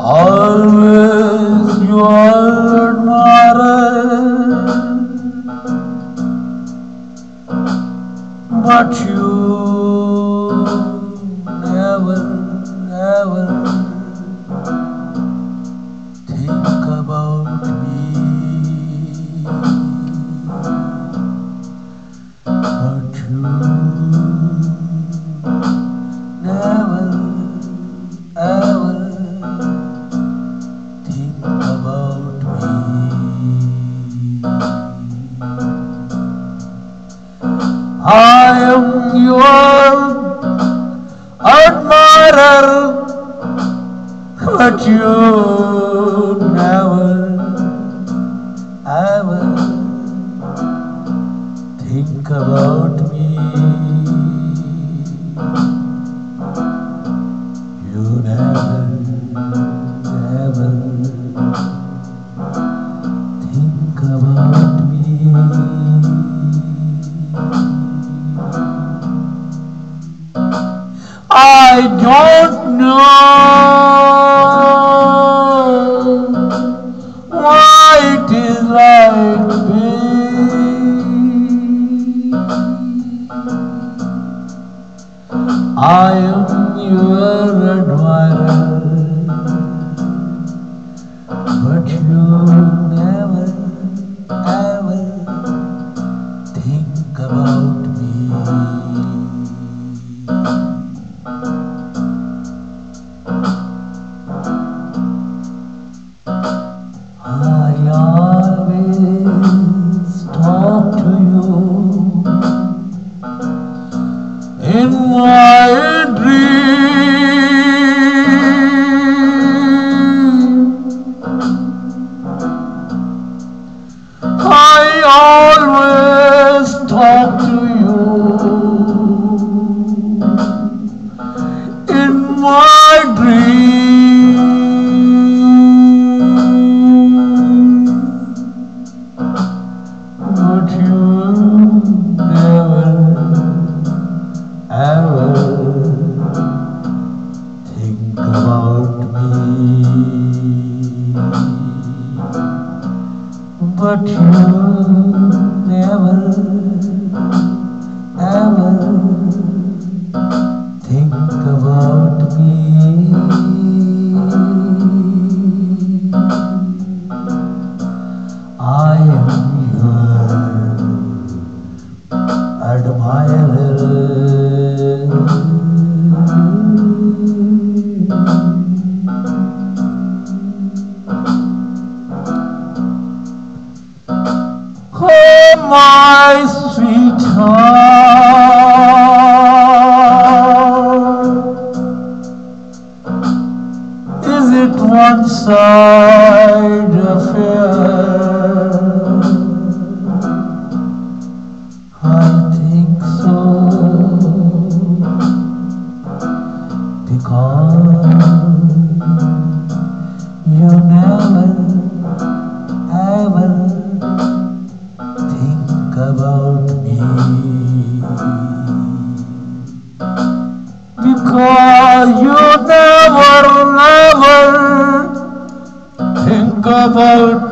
Always you admire, but you never, ever think about me. But you never, ever think about me. I am your admirer, but you never, ever think about me. You never, ever think about me. I don't know why it is like this. I am your admirer, but you never, ever think about me. I always talk to you in my dream. I always talk to you in my dream. But you never, ever think about me. But you never, ever think about me. I am your admirer. Oh, my sweetheart, is it one-side affair? I think so, because you never, ever think about me. Because you never, never think about